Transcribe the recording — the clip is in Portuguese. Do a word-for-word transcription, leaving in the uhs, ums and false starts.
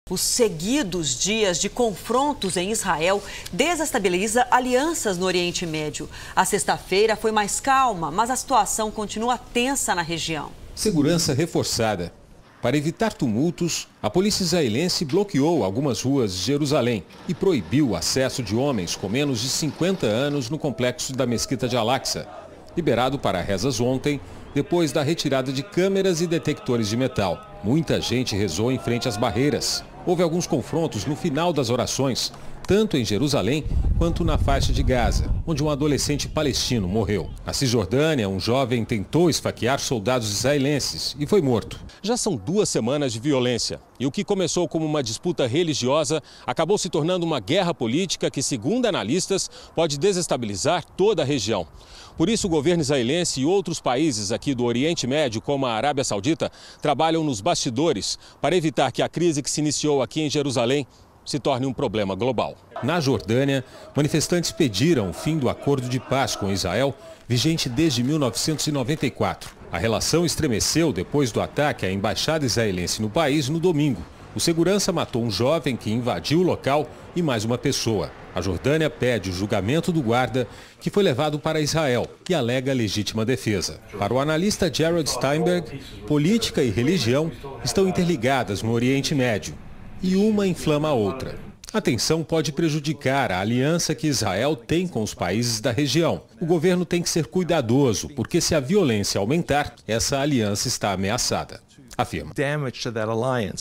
Os seguidos dias de confrontos em Israel desestabiliza alianças no Oriente Médio. A sexta-feira foi mais calma, mas a situação continua tensa na região. Segurança reforçada. Para evitar tumultos, a polícia israelense bloqueou algumas ruas de Jerusalém e proibiu o acesso de homens com menos de cinquenta anos no complexo da Mesquita de Al-Aqsa, liberado para rezas ontem, depois da retirada de câmeras e detectores de metal. Muita gente rezou em frente às barreiras. Houve alguns confrontos no final das orações, tanto em Jerusalém quanto na faixa de Gaza, onde um adolescente palestino morreu. Na Cisjordânia, um jovem tentou esfaquear soldados israelenses e foi morto. Já são duas semanas de violência e o que começou como uma disputa religiosa acabou se tornando uma guerra política que, segundo analistas, pode desestabilizar toda a região. Por isso, o governo israelense e outros países aqui do Oriente Médio, como a Arábia Saudita, trabalham nos bastidores para evitar que a crise que se iniciou aqui em Jerusalém se torne um problema global. Na Jordânia, manifestantes pediram o fim do acordo de paz com Israel, vigente desde mil novecentos e noventa e quatro. A relação estremeceu depois do ataque à embaixada israelense no país no domingo. O segurança matou um jovem que invadiu o local e mais uma pessoa. A Jordânia pede o julgamento do guarda, que foi levado para Israel e alega legítima defesa. Para o analista Jared Steinberg, política e religião estão interligadas no Oriente Médio e uma inflama a outra. A tensão pode prejudicar a aliança que Israel tem com os países da região. O governo tem que ser cuidadoso, porque se a violência aumentar, essa aliança está ameaçada, afirma.